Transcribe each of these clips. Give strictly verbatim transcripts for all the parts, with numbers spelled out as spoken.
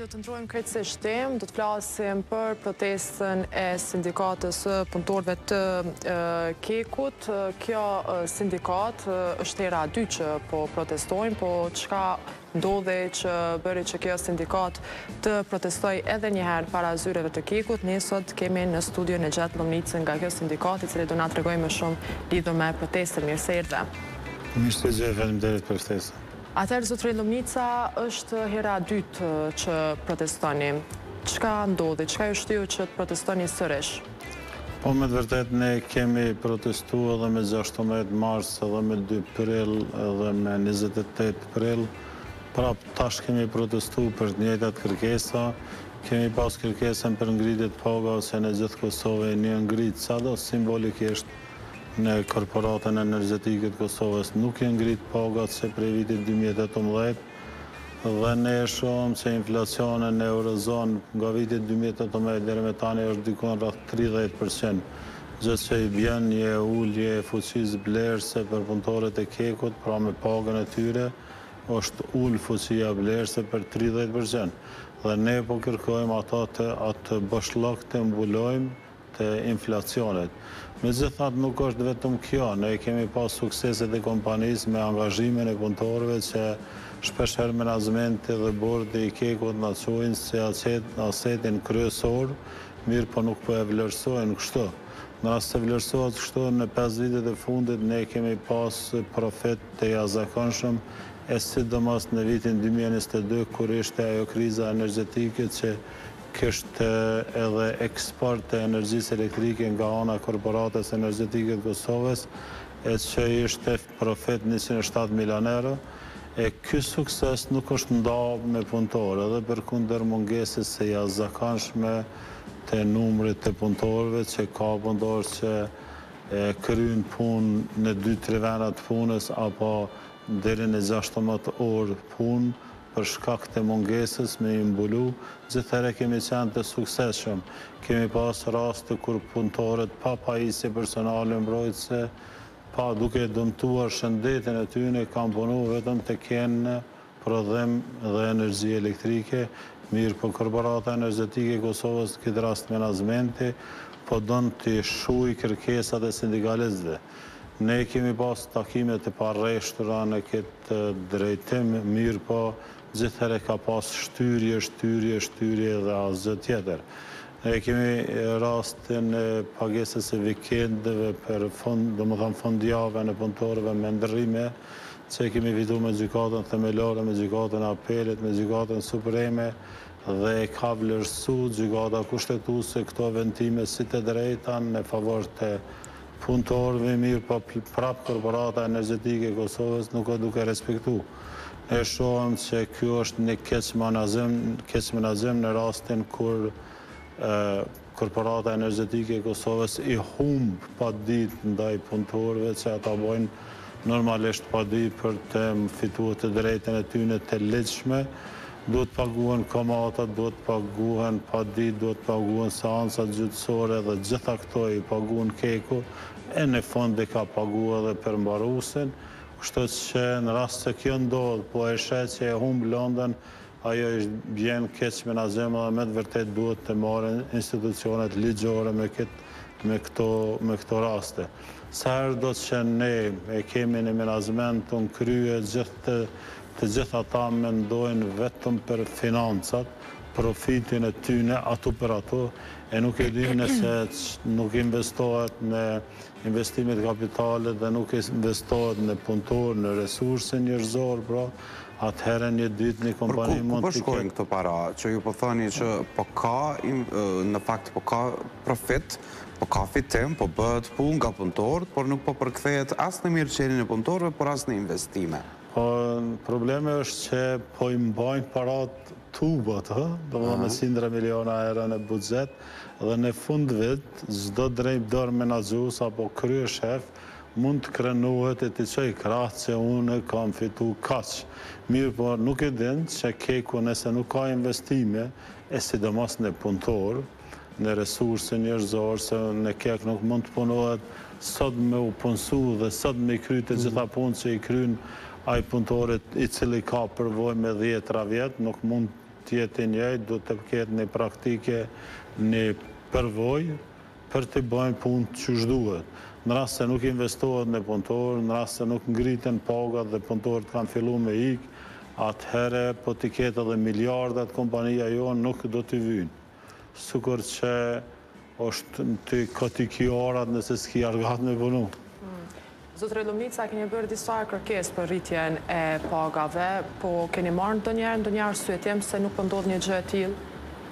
Do të ndrojmë krejtësisht temë, do të flasim për protestën e sindikatës së punëtorëve të Kekut. Kjo sindikat është hera e dytë që po protestojnë, po çka ndodhi që bëri që kjo sindikat të protestoj edhe një herë para zyreve të Kekut. Ne sot kemi në studion e gjatë Lomnicën nga kjo sindikat, i cili do na tregojë më shumë lidhur me protestën. Mirë se erdhe. Mirë se gjë, faleminderit për ftesën. Atëherë, zotëri Lomnica, është hera e dytë që protestoni. Çka ndodhi? Çka ju shtyu që të protestoni sërish? Po me të vërtet ne kemi protestuar edhe me gjashtëmbëdhjetë mars, edhe me dy prill, edhe me njëzet e tetë prill. Prap tash kemi protestuar për të njëjtat kërkesa. Kemi pas kërkesën për ngritje të pagave se në gjithë Kosovë një ngrit sado simbolikisht në korporatën energjetike të Kosovës nuk e ngrit pagat se prej vitit dy mijë e tetëmbëdhjetë dhe ne shohim se inflacioni në Eurozonë nga viti dy mijë e tetëmbëdhjetë deri më tani është dikon rreth tridhjetë përqind. Gjë që i bën një ulje e fuqisë blerëse për punëtorët e Kekut, pra me pagën e tyre, është ul fuqia blerëse për tridhjetë përqind. Dhe ne po kërkojmë ata të atë bashllok të mbulojmë të inflacionit. Megjithatë nuk është vetëm kjo, ne kemi pas sukseset e kompanisë me angazhimin e punëtorëve që shpeshherë menaxhmenti dhe bordi i Kekut na çojnë se asetin kryesor, mirë po nuk po e vlerësojnë kështu. Në rast se vlerësohet kështu, në pesë vitet e fundit ne kemi pas profit të jashtëzakonshëm, e sidomos në vitin dy mijë e njëzet e dy kur ishte ajo kriza energjetike që kishte edhe eksport të energjisë elektrike nga ana korporatës energjetike të Kosovës, e që ishte profit njëqind e shtatë milion euro. E ky sukses nuk është ndarë me punëtorë, edhe përkundër mungesës së jashtëzakonshme të numrit të punëtorëve, që ka punëtorë që kryejnë punë në dy tre vende të punës apo deri në gjashtëmbëdhjetë orë punë, për shkak të mungesës me i mbulu, gjithëherë kemi qenë të suksesshëm. Kemi pas raste kur punëtorët pa pajisje personale mbrojtëse, pa duke dëmtuar shëndetin e tyre, kanë punu vetëm të kenë prodhim dhe energji elektrike. Mirë, po korporata energjetike e Kosovës, këtë rast menaxhmenti, po don të shuaj kërkesat e sindikalistëve. Ne kemi pas takime të parreshtura në këtë drejtim, mirë po gjithëherë ka pas shtyrje, shtyrje, shtyrje dhe asgjë tjetër. Ne kemi rastin e pagesës e vikendeve për fond, domethënë fundjavë në punëtorëve me ndërrime, që kemi fitu me gjykatën themelore, me gjykatën apelit, me gjykatën supreme, dhe e ka vlerësu gjykata kushtetuese këto vendime si të drejta në favor të punëtorëve, mirë, po prap korporata energjetike e Kosovës nuk e duke respektu. Ne shohim se kjo është një keq menaxhim në rastin kur korporata energjetike e Kosovës i humb pa ditë ndaj punëtorëve që ata bojnë normalisht pa ditë për të fituar të drejtën e tyre të ligjshme. Duhet paguhen komatat, duhet paguhen pa ditë, duhet paguhen seancat gjyqësore dhe gjitha këto i paguhen Keku, e në fund i ka paguar edhe përmbaruesin. Kështu që në rast se kjo ndodh, po e shet që e humb London, ajo është bjen keq menaxhim dhe me të vërtet duhet të marrin institucionet ligjore me me këto me këto raste. Sa herë do që ne e kemi në menaxhment të krye gjithë të gjithë ata mendojnë vetëm për financat, profitin e tyne, ato për ato, e nuk e dim nëse nuk investohet në investimet kapitale dhe nuk investohet në punëtor, në resurse njerëzor, pra, atëherë një ditë një kompani mund të... Ku po shkojnë këto para? Që ju po thoni që po ka, në fakt po ka profit, po ka fitim, po bëhet punë nga punëtorët, por nuk po përkthehet as në mirëqenien e punëtorëve, por as në investime. Po, problemi është që po i mbajnë parat tubat, do më me qindra miliona euro në buxhet, dhe në fund vit, çdo drejtor menaxhues apo krye shef mund të krenohet e të qoj krahë që unë kam fitu kaq. Mirë, po nuk e din që Keku nëse nuk ka investime, e sidomos në punëtor, në resurse njerëzor, se në Kek nuk mund të punohet sot me u punësu dhe sot me i kry të gjitha punë që i kryn ai punëtorit i cili ka përvojë me dhjetra vjet, nuk mund tjetë njëjtë, duhet të ketë një praktike, një përvoj për të bëjmë punë që shduhet. Në rast se nuk investohet në punëtor, në rast se nuk ngritën pagat dhe punëtorët kanë fillu me ikë, atëhere po t'i ketë edhe miliardat kompania jonë nuk do t'i vynë. Sukur që është të katikiorat nëse s'ki argat me punu. Zotre Lumnica, keni bërë disa kërkes për rritjen e pagave, po keni marrë ndonjëherë ndonjë arsyetim se nuk po ndodh një gjë e tillë?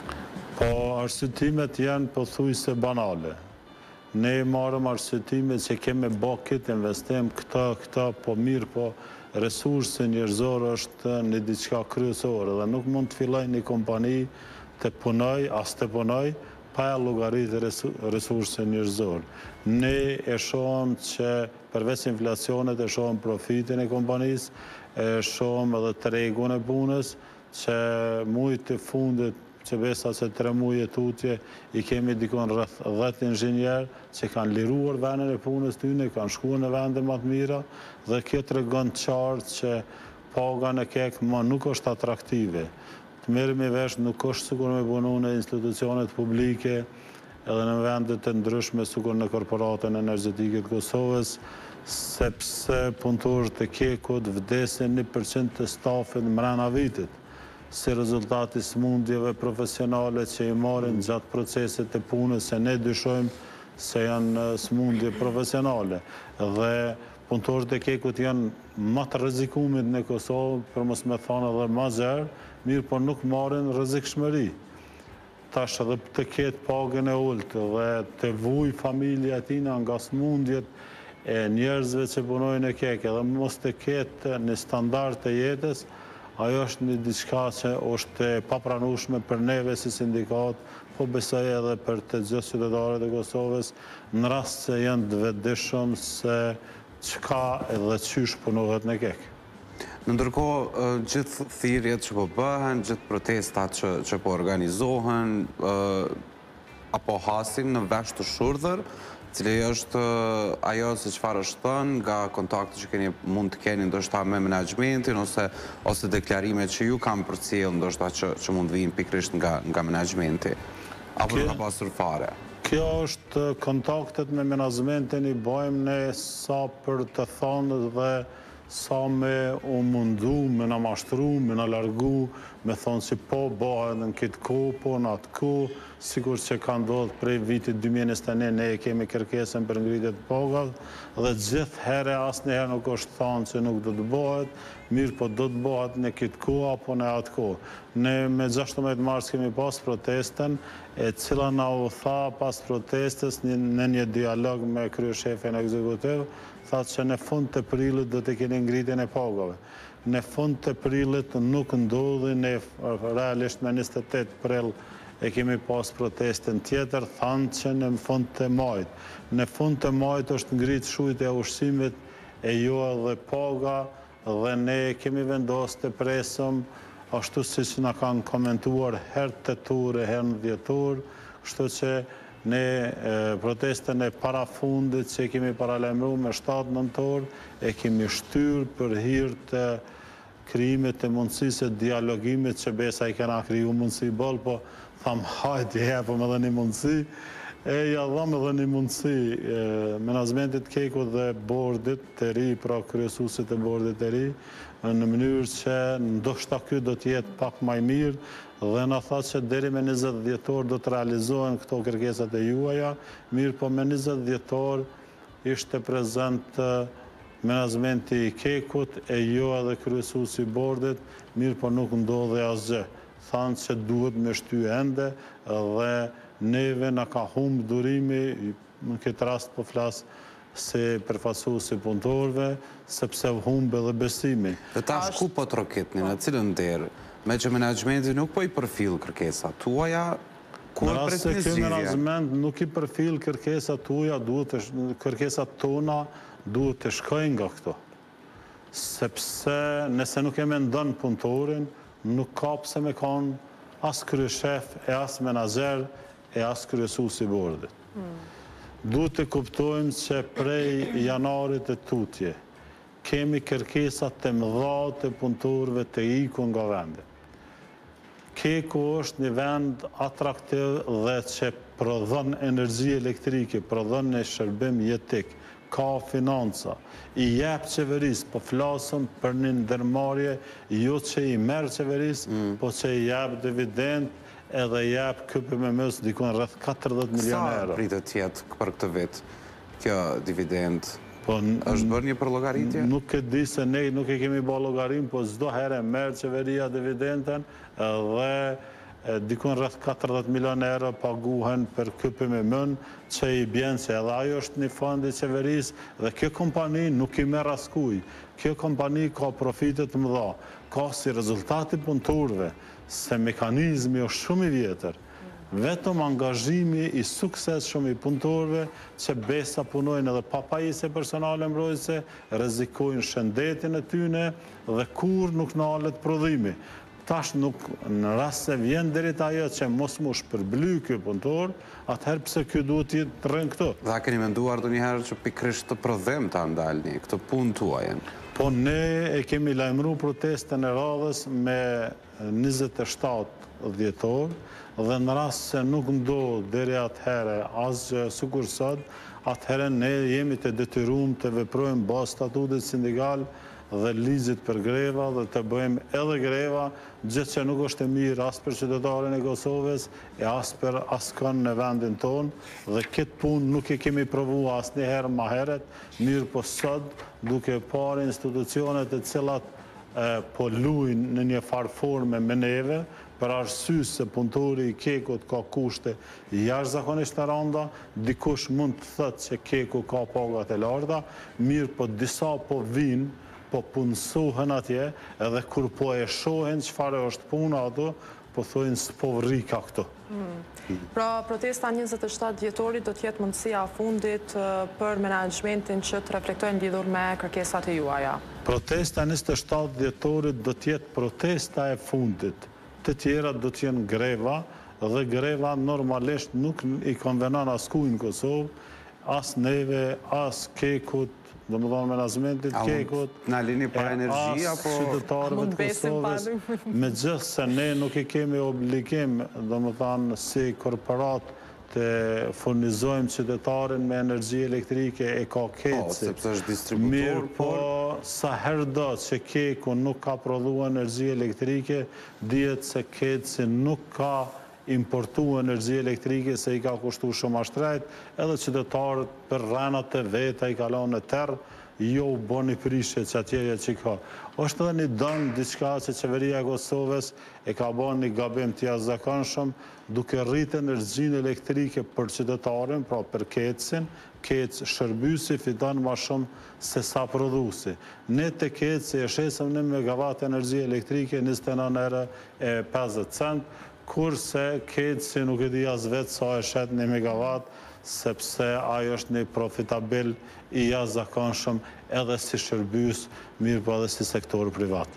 Po arsyetimet janë pothuajse banale. Ne marrëm arsyetimet që kemi bë këtë investim, këta, këta, po mirë, po resursi njerëzor është një diçka kryesore dhe nuk mund të filloj një kompani të punoj, as të punoj, pa e llogaritë resursi njerëzor. Ne e shohëm që përveç inflacionet e shohëm profitin e kompanisë, e shohëm edhe tregun e punës, që mujt të fundit që besa që tre muje tutje, i kemi dikon rreth dhjetë inxhinier që kanë liruar vendin e punës tyne, kanë shkuar në vende më të mira, dhe kjo tregon qartë që paga në kek më nuk është atraktive. Të merremi vesh nuk është sikur me punu në institucionet publike edhe në vendet të ndryshme sikur në korporatën energjetike të Kosovës, sepse punëtorët e kekut vdesin një përqind të stafit mrena vitit, si rezultati smundjeve profesionale që i marrin gjatë procesit të punës, se ne dyshojmë se janë smundje profesionale. Dhe punëtorët e kekut janë më të rrezikumit në Kosovë, për mos me thonë edhe më zerë, mirë po nuk marrin rrezikshmëri. Tash edhe të ketë pagën e ultë dhe të vuj familja tina nga smundjet e njerëzve që punojnë e keke, dhe mos të ketë një standard të jetës, ajo është një diçka që është papranueshme për neve si sindikat, po besoj edhe për të gjithë qytetarët e Kosovës, në rast se janë të vetëdijshëm se çka edhe qysh punohet në kek. Në ndërkohë, gjithë thirrjet që po bëhen, gjithë protestat që, që po organizohen, apo hasin në vesh të shurdhër, cili është ajo se çfarë është thënë nga kontakte që keni mund të keni ndoshta me menaxhmentin ose ose deklarimet që ju kanë përcjell ndoshta që, që mund vinë pikërisht nga nga menaxhmenti apo nuk ka pasur fare. Kjo është kontaktet me menaxhmentin i bëjmë ne sa për të thënë dhe sa me u mundu, me na mashtru, me na largu, me thonë si po bëhet në këtë kohë, po në atë kohë, sikur që ka ndodhur prej vitit dy mijë e njëzet e një, ne e kemi kërkesën për ngritje të pagave, dhe gjithë herë asnjëherë nuk është thënë se nuk do të bëhet, mirë po do të bëhet në këtë kohë apo në atë kohë. Ne me gjashtëmbëdhjetë mars kemi pas protestën, e cila na u tha pas protestës në një dialog me kryeshefin ekzekutiv, thatë që në fund të prillit do të keni ngritjen e pagave. Në fund të prillit nuk ndodhi, ne realisht me njëzet e tetë prill e kemi pas protestën tjetër, thanë që në fund të majit. Në fund të majit është ngritë shujtë e ushqimit e jo edhe paga, dhe ne kemi vendosur të presëm ashtu si që na kanë komentuar herë tetor e herë në dhjetor, kështu që ne protestën e parafundit që kemi paralajmëruar me shtatë nëntor e kemi shtyr për hir të krijimit të mundësisë të dialogimit që besa i kena kriju mundësi boll, po tham hajde japëm edhe një mundësi, e ja dham edhe një mundësi menaxhmentit kekut dhe bordit të ri, pra kryesuesit të bordit të ri, në mënyrë që ndoshta ky do të jetë pak më i mirë, dhe na tha që deri me njëzet dhjetor do të realizohen këto kërkesat e juaja, mirë po me njëzet dhjetor ishte prezent menaxhmenti i kekut e jo edhe kryesuesi i bordit, mirë po nuk ndodhi asgjë. Thanë që duhet me shty ende dhe neve na ka humbë durimi, në këtë rast po flas se përfaqësuesi punëtorëve, sepse humbë edhe besimi. Dhe tash ku po trokitni, në cilën derë? Me që menaxhmenti nuk po i përfill kërkesat tuaja, ku e pret një zgjidhje? Në menaxhment nuk i përfill kërkesat tuaja, kërkesat tona duhet të shkojnë nga këto. Sepse nëse nuk e mendon punëtorin, nuk ka pse me kanë as kryeshef, e as menaxher, e as kryesuesi i bordit. Duhet të kuptojmë që prej janarit të tutje kemi kërkesat të mëdha të punëtorëve të ikur nga vendi. Keku është një vend atraktiv dhe që prodhon energji elektrike, prodhon një shërbim jetik, ka financa, i jep qeveris, po flasëm për një ndërmarje, jo që i merë qeveris, po që i jep dividend edhe jep këpë me mësë dikon rreth katërdhjetë milion euro. Sa pritet jetë për këtë vit, kjo dividend? Po, është bërë një për llogaritje? Nuk e di se ne nuk e kemi bërë llogarim, po çdo herë merr qeveria dividenden dhe dikon rreth katërdhjetë milion euro paguhen për K P M M-n, që i bjen se edhe ajo është një fond i qeverisë dhe kjo kompani nuk i merr askuj. Kjo kompani ka profite të mëdha, ka si rezultati punëtorëve se mekanizmi është shumë i vjetër. Vetëm angazhimi i sukses shumë i punëtorëve që besa punojnë edhe pa pajisje personale mbrojtëse, rrezikojnë shëndetin e tyne dhe kur nuk nalet prodhimi. Tash nuk në rast se vjen deri te ajo që mos mu shpërbly ky punëtor, atëherë pse ky duhet të jetë rënë këtu. Dhe a keni menduar ndonjëherë që pikërisht të prodhem ta ndalni këtë punë tuajën? Po ne e kemi lajmëruar protestën e radhës me njëzet e shtatë dhjetor dhe në rast se nuk ndodh deri atëherë asgjë sikur sot, atëherë ne jemi të detyruar të veprojmë bazë statutit sindikal dhe ligjit për greva dhe të bëjmë edhe greva, gjë që nuk është e mirë as për qytetarin e Kosovës e as për askën në vendin tonë dhe këtë punë nuk e kemi provuar asnjëherë më herët, mirë po sot duke parë institucionet e cilat po luajnë në një farë forme me neve, për arsye se punëtori i Kekut ka kushte jashtëzakonisht të rënda, dikush mund të thotë se Keku ka pagat e larta, mirë po disa po vinë, po punësohen atje, edhe kur po e shohin çfarë është puna ato, po thojnë s'po rrika këtu. Pra, protesta njëzet e shtatë dhjetorit do t'jetë mundësia fundit për menaxhmentin që të reflektojnë lidhur me kërkesat e juaja. Protesta njëzet e shtatë dhjetorit do t'jetë protesta e fundit. Të tjera do t'jenë greva, dhe greva normalisht nuk i konvenon askujt në Kosovë, as neve, as Kekut, do më dhonë menaxhmentit Kekut, na lini pa energji, as apo qytetarëve të Kosovës, me gjithë se ne nuk i kemi obligim, do më thanë, si korporat të furnizojmë qytetarin me energji elektrike e ka Keci. sepse është distributor, Mirë, po sa herdo që Keku nuk ka prodhu energji elektrike, dihet se Keci nuk ka importu energji elektrike se i ka kushtu shumë ashtrejt, edhe qytetarët për rrenat e veta i kalon në terë, jo boni prishe që atjeje që ka. Është edhe një dëmë diçka që qeveria e Kosovës e ka bon një gabim të jashtëzakonshëm duke rritë energjinë elektrike për qytetarin, pra për Kecin, Kec shërbysi fiton ma shumë se sa prodhusi. Ne të Keci e shesëm një megawatt energji elektrike njëzet e nëntë euro e pesëdhjetë cent, kurse Keci nuk e di as vetë sa e shet një megawatt, sepse ajo është një profitabil i jashtëzakonshëm edhe si shërbys, mirë po edhe si sektor privat.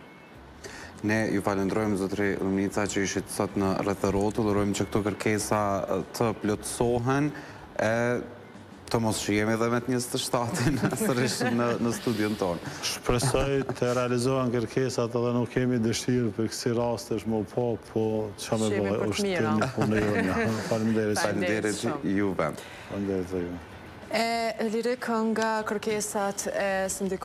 Ne ju falenderojmë zotëri Lumnica që ishit sot në rreth e rrotull, urojmë që këto kërkesa të plotësohen e të mos shihemi edhe me të njëzet e shtatin sërish në studion tonë. Shpresoj të realizohen kërkesat edhe nuk kemi dëshirë për kësi rastesh më po, po që me bëhe, është të një punë e jonja. Faleminderit. Faleminderit juve. Faleminderit juve. E lirik nga kërkesat e sindikatës